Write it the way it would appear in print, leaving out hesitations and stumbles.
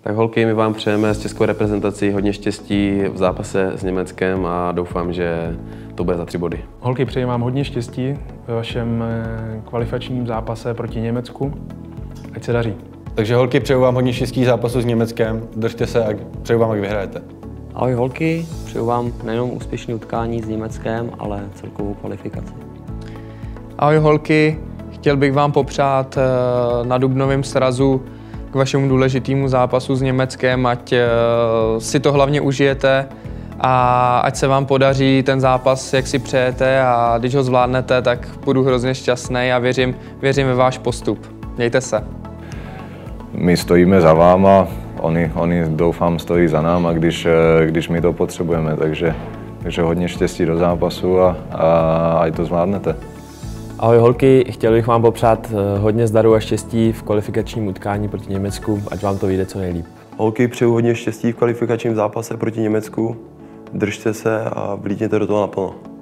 Tak holky, my vám přejeme s českou reprezentací hodně štěstí v zápase s Německem a doufám, že to bude za 3 body. Holky, přeji vám hodně štěstí ve vašem kvalifikačním zápase proti Německu. Ať se daří. Takže holky, přeju vám hodně štěstí v zápasu s Německem. Držte se a přeju vám, jak vyhrajete. Ahoj holky, přeju vám nejenom úspěšné utkání s Německem, ale celkovou kvalifikaci. Ahoj holky, chtěl bych vám popřát na dubnovém srazu k vašemu důležitému zápasu s Německem, ať si to hlavně užijete a ať se vám podaří ten zápas, jak si přejete, a když ho zvládnete, tak budu hrozně šťastný a věřím ve váš postup. Mějte se. My stojíme za váma, oni doufám stojí za náma, když my to potřebujeme, takže hodně štěstí do zápasu a ať to zvládnete. Ahoj holky, chtěl bych vám popřát hodně zdaru a štěstí v kvalifikačním utkání proti Německu, ať vám to vyjde co nejlíp. Holky, přeju hodně štěstí v kvalifikačním zápase proti Německu. Držte se a vlítněte do toho naplno.